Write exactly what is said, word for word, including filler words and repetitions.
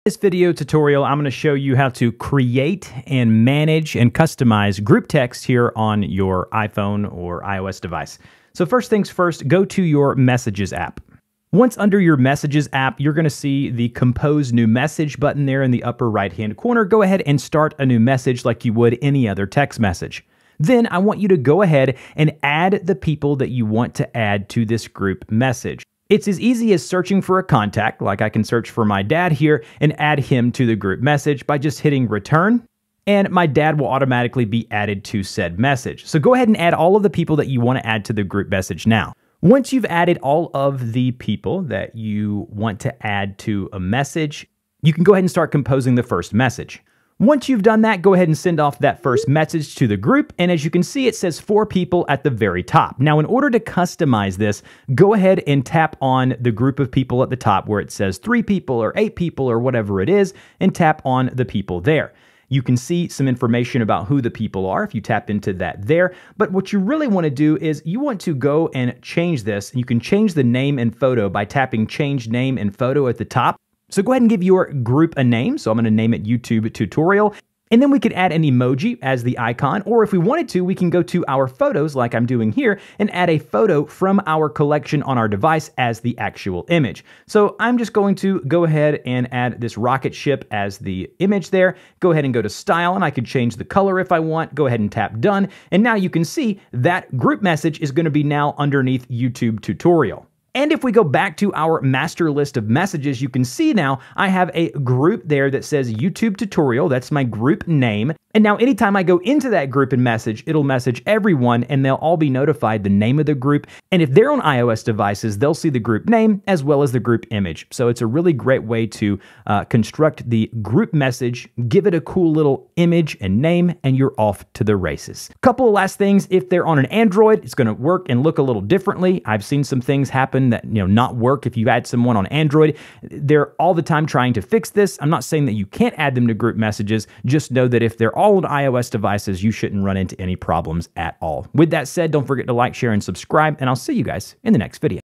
This video tutorial, I'm going to show you how to create and manage and customize group text here on your iPhone or iOS device. So first things first, go to your Messages app. Once under your Messages app, you're going to see the Compose New Message button there in the upper right-hand corner. Go ahead and start a new message like you would any other text message. Then I want you to go ahead and add the people that you want to add to this group message. It's as easy as searching for a contact, like I can search for my dad here and add him to the group message by just hitting return, and my dad will automatically be added to said message. So go ahead and add all of the people that you want to add to the group message now. Once you've added all of the people that you want to add to a message, you can go ahead and start composing the first message. Once you've done that, go ahead and send off that first message to the group, and as you can see, it says four people at the very top. Now, in order to customize this, go ahead and tap on the group of people at the top where it says three people or eight people or whatever it is, and tap on the people there. You can see some information about who the people are if you tap into that there, but what you really want to do is you want to go and change this. You can change the name and photo by tapping Change Name and Photo at the top. So go ahead and give your group a name. So I'm going to name it YouTube Tutorial. And then we could add an emoji as the icon, or if we wanted to, we can go to our photos like I'm doing here and add a photo from our collection on our device as the actual image. So I'm just going to go ahead and add this rocket ship as the image there. Go ahead and go to Style, and I could change the color if I want. Go ahead and tap Done. And now you can see that group message is going to be now underneath YouTube Tutorial. And if we go back to our master list of messages, you can see now I have a group there that says YouTube Tutorial. That's my group name. And now anytime I go into that group and message, it'll message everyone and they'll all be notified the name of the group. And if they're on iOS devices, they'll see the group name as well as the group image. So it's a really great way to uh, construct the group message, give it a cool little image and name, and you're off to the races. Couple of last things. If they're on an Android, it's going to work and look a little differently. I've seen some things happen that, you know, not work if you add someone on Android. They're all the time trying to fix this. I'm not saying that you can't add them to group messages. Just know that if they're all on iOS devices, you shouldn't run into any problems at all. With that said, don't forget to like, share, and subscribe, and I'll see you guys in the next video.